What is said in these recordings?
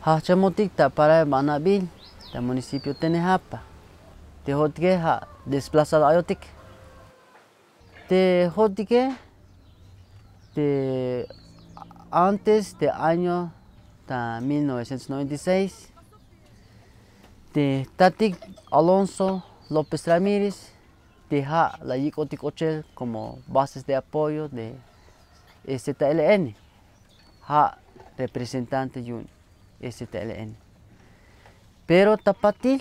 Hachamotic ta para Manabil, del municipio Tenejapa. Te hotke ha desplazado ayotic. Te hotke de antes de año 1996. De Tatic Alonso López Ramírez deja la Yicotic Ochel como bases de apoyo de STLN. Ha representante de STLN. Pero tapati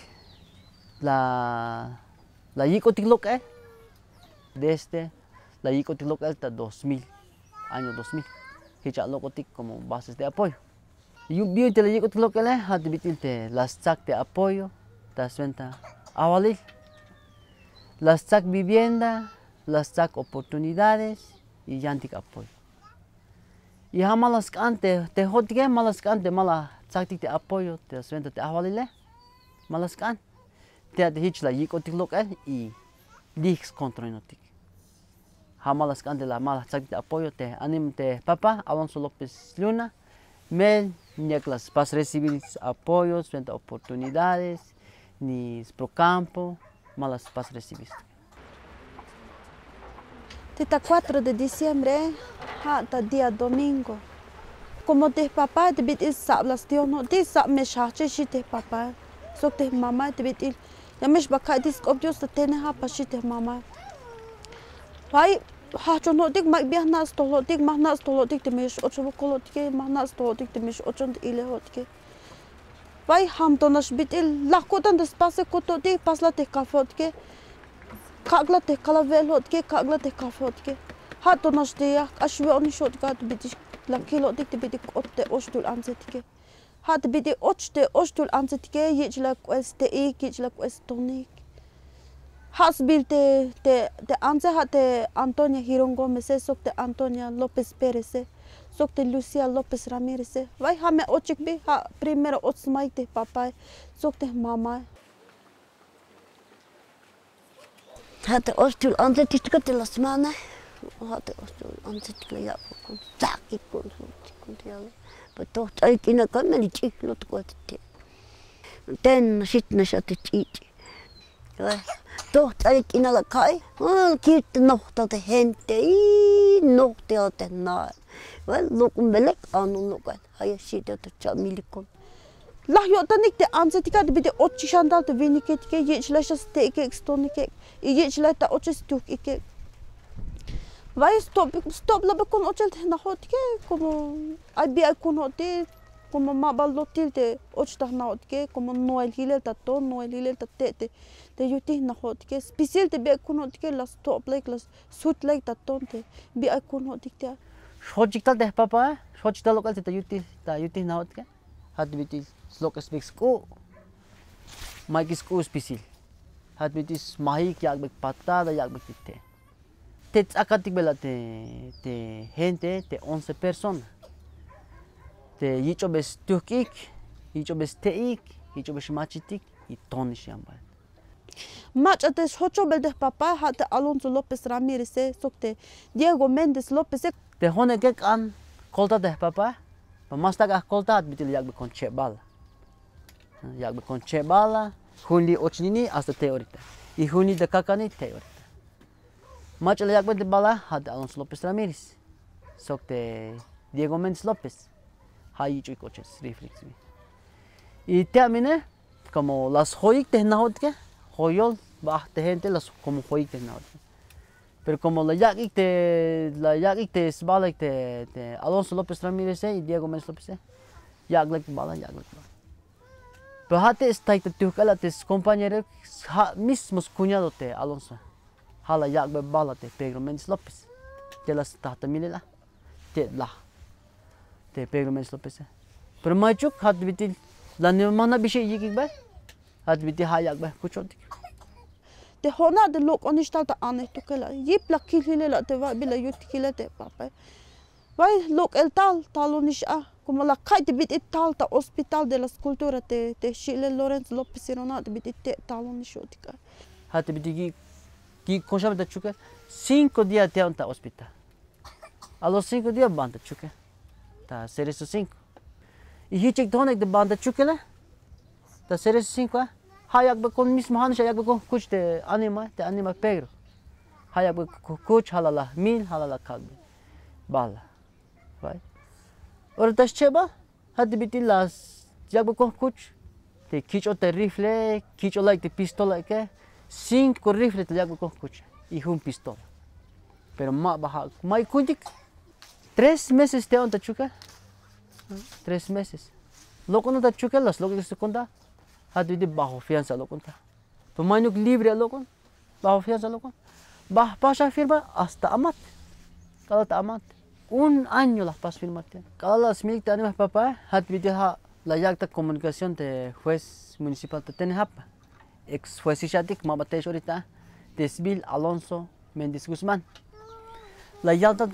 la Yicotic local desde la Yicotic local hasta 2000, año 2000. Hicha locotic como bases de apoyo. Y vio que la Yicotic local ha de las TAC de apoyo, da suenta awalil. Las TAC vivienda, las TAC oportunidades y yantic apoyo. Y malas cante, te hotge malas cante, mala TAC de apoyo, te suenta te awalile, malas cante. Te hich la Yicotic local y dix controinotic. Malas cante la mala TAC de apoyo, te anim te Papa Alonso López Luna, Mel, Nicolás, para recibir apoyos, frente a oportunidades, ni pro campo, malas para recibir. Desde 4 de diciembre hasta día domingo. Como te papá te bitil sablas tío no te sab me shache si te papá. So te mamá te bitil ya me shbaka discopios te tene ha pa si te mamá. Pai ha chono tik mak biah nas tolotik mah nas tolotik te mes ocho kolotik mah nas tolotik te mes ocho ile hotke. Pai ham to nas bitil lakotan despase kototik pasla te kafotke. Kagla te kalavel hotke kagla te kafotke. Ha to nas te ya ashwe oni shotga te bitil la kilo dik te bitil otte ostul anzetke. Ha te bitil ochte ostul anzetke yechla queste ik yechla questonik. Hasbil te anze ha te Antonia Hirongo Mese sok te Antonia López Pérez sok te Lucia López Ramírez. Vai ha me ochik bi ha primero otsmai te papá sok te mama. Ha te ostul anze tistka te la semana. Ha te ostul anze tikla ya kon saki kon tiale. But toch ik in kan me niet lot kwat te. Den shit na shat te. Toch ik in alle kai. Kiert nog dat de gente nog dat de na. Wel look belek aan nog. Hij ziet dat het milikon. Lah yo tanik te anze tika de bide ochi shandal te viniket ke yechla shaste ke stonik. Yechla ta ochi stuk ik. Vai stop la bekon ochel te na hotke como abi kon hote como mabalotil te ochta na hotke como noel hilel ta to noel hilel ta te yuti na hotke special te be kon hotke las stop like las sut like ta tonte bi kon hotke Hojital de Papa, hojital local te yuti na hotke. Hat bitil slok speaks ko. Mike school special. Hat bitis mahik yak bek patada yak bek te. Te akatik bela te gente te 11 personas. Te yicho bes tukik, yicho bes teik, yicho bes machitik y tonish yambal. Machates hocho bel de papá hat Alonso López Ramírez sok te Diego Méndez López Te hone kek an kolta de papá. Pa mas taga kolta hat bitil yak bek kon chebala. Yak bek kon chebala, hunli ochnini hasta te ahorita. Y hunli de kakani te ahorita. Machala yak bek de bala hat Alonso López Ramírez. Sok te Diego Méndez López. Hay coches reflex. Y termine como las joyas de nautke, joyol bah de gente las como joyas de nautke. Pero como la yaki te sbala te Alonso López Ramírez y Diego Méndez López. Yak like bala. Pero hate está te tukala te compañero mismos cuñado te Alonso. Hala yak bala te Pedro Méndez López. Te las tata milela. Te la te Pedro Méndez López. Pero machuk hat bitil la ne mana bir şey yiyik be. Hat bitil hayak be kuçodik. te hona de lok onistal ta ane tukela yip la kilile la te va bila yutikile te papa. Vai lok el tal onish como la kite bit tal ta hospital de la cultura te Chile Lorenzo López Irona te bit tal onish otika. Hat bitil ki konuşa da çünkü 5 días te anta hospital. A los 5 días banda çünkü. Ta seres 5. Y hichik tonek de banda chukela. Da seres 5. Hayak be con mismo hanush hayak be con kuch de anima pegro. Hayak be kuch halala 1000 halala kalbi. Bala. Vai. Ora das cheba. Hadi biti las yak be con kuch. Te kicho te rifle, kicho like de pistola que 5 rifles te yak be con kuch. Y un pistola. Pero más baja. Mai kuntik 3 meses te on ta chuka. 3 meses. Loco no ta chuka las loco que se conta. Hadi de bajo fianza lo conta. Tu manuk libre lo con. Bajo fianza lo con. Bah pasa firma hasta amat. Kalau tak amat. 1 año las pas firma. Kalau las milik te anima papá, hadi de la yacta comunicación de juez municipal de Tenejapa. Ex juez Ishatik, mamate ahorita. Desbil Alonso Méndez Guzmán. La yalta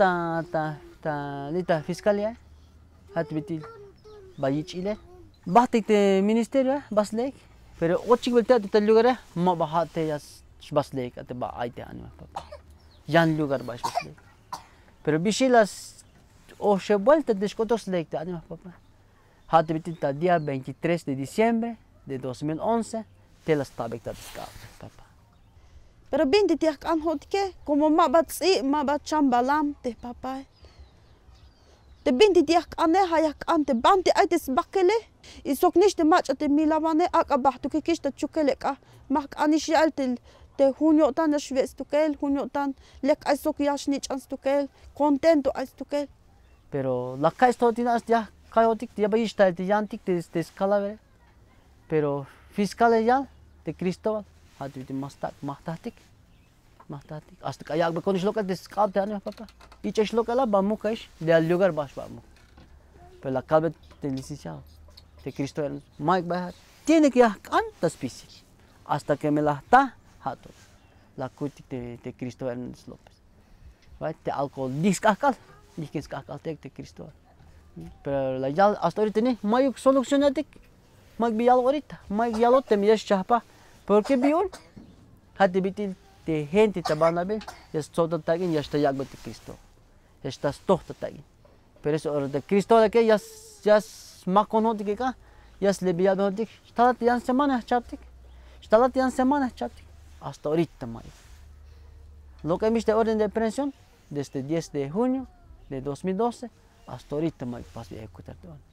ta fiscalía. Hadi bitil bayich ile. Bahtik te ministerio baslek, pero ochik belte te lugar ma bahate yas baslek ate ba aite anima papa. Yan lugar bas baslek. Pero bishilas o se vuelta descotos lek te anima papa. Hati bitil ta día 23 de diciembre de 2011 te las tabek ta papa. Pero binti tiak anhot ke como mabat chambalam te papa. Te binti tiak ane hayak ante banti aites bakele. Isok nicht de match ate milavane akabahtu ke kista chukeleka. Mak anishal te junio tan shves tukel, junio tan lek isok yashnich anstukel, contento anstukel. Pero la caestotinas ya caotic ya bayista te yantik te escalavere. Pero fiscal ya de Cristóbal hati de mahtatik. Hasta que ayak bekonish local de scalte ane papa. Y chesh local la bamukaish de al lugar bash bamu. Pero la calve de licenciado de Cristo Mike Bahat tiene que cantar especie hasta que me la está hato la cutic de Cristo Hernández López. Right? De alcohol discascal, discascal de Cristo. Pero la ya hasta ahorita ni Mike solucionatic Mike bial ahorita Mike ya lo te miras chapa porque biol hati bitil de gente tabanabe ya todo tagin ya está ya de Cristo. Ya está todo tagin. Pero eso de Cristo de que ya makon hodik ka yas lebiado hodik stalat yan semana chaptik hasta ahorita mai lo que emiste orden de aprehensión desde 10 de junio de 2012 hasta ahorita mai pas ejecutar